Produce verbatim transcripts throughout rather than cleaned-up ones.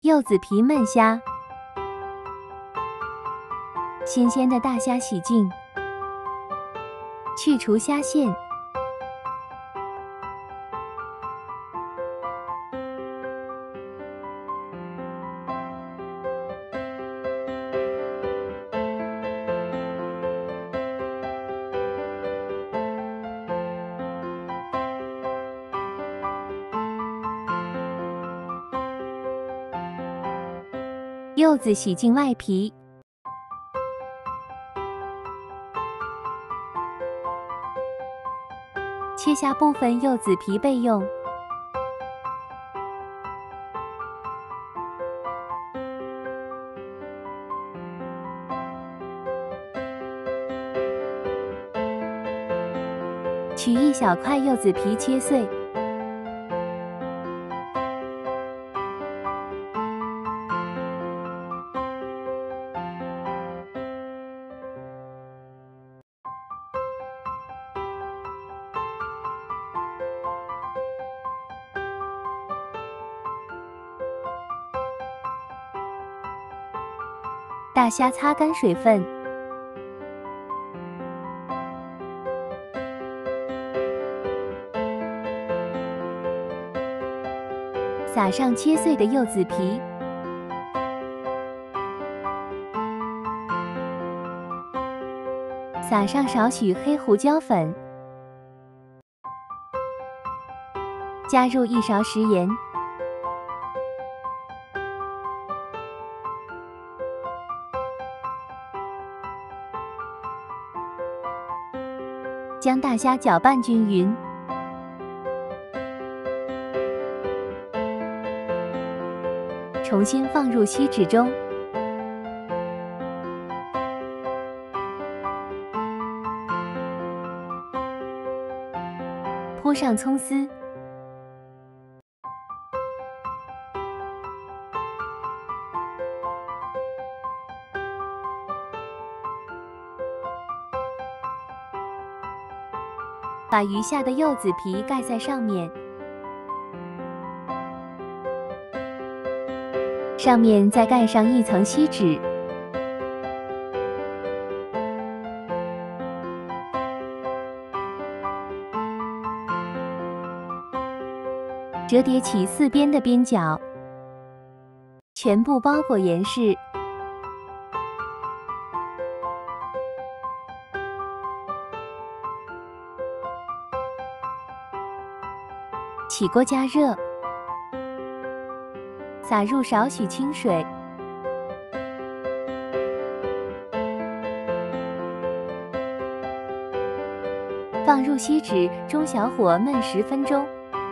柚子皮焖虾，新鲜的大虾洗净，去除虾线，柚子洗净外皮，切下部分柚子皮备用。取一小块柚子皮切碎。大虾擦干水分，撒上切碎的柚子皮，撒上少许黑胡椒粉，加入一勺食盐。将大虾搅拌均匀，重新放入锡纸中，铺上葱丝，把余下的柚子皮盖在上面，上面再盖上一层锡纸，折叠起四边的边角，全部包裹严实。起锅加热，撒入少许清水，放入锡纸，中小火焖十分钟。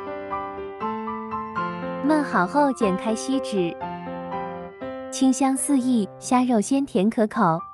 焖好后剪开锡纸，清香四溢，虾肉鲜甜可口。